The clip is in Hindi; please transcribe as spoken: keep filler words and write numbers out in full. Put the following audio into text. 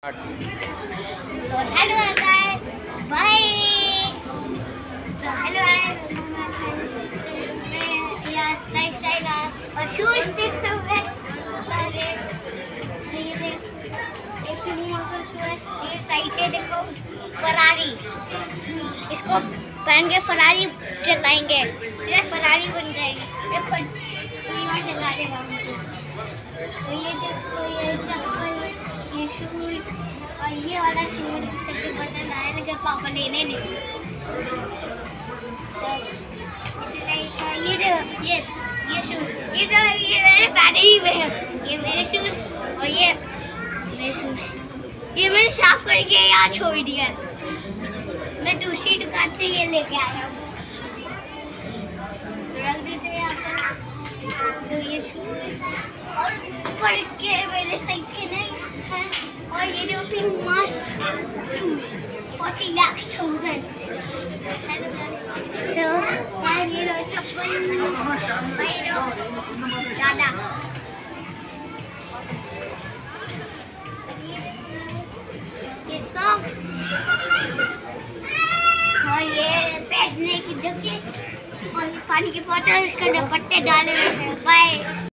तो हेलो गाइस, बाय। तो हेलो गाइस, मैं यहाँ स्टाइल स्टाइल और शूज देख रहे हैं। ये देख, एक मोटर शूज, ये साइड से देखो फरारी। इसको पहन के फरारी चलाएंगे, ये फरारी बन जाएगी। ये पर यहाँ चला देगा हमको। तो ये देखो, ये चप्पल, ये शूज और ये वाला शूज सबके बटन आए लगे, पापा लेने नहीं। ये देखो, ये ये शूज, ये तो ये मेरे बैटरी में है। ये मेरे शूज और ये मेरे शूज, ये मैंने साफ करके यहाँ छोड़ दिया। मैं दूसरी दुकान से ये लेके आया हूँ, रख देते हैं यहाँ पर। तो ये शूज और ऊपर के मेरे साइज के नहीं है। और ये जो फिर मस्त शूज फोर्टी लाख थाउजेंड। तो और ये जो चप्पल भाई जो दादा, ये सॉक्स और ये बैठने की जगह और पानी की बोतल, उसके अंदर पट्टे डाले हुए हैं। बाय।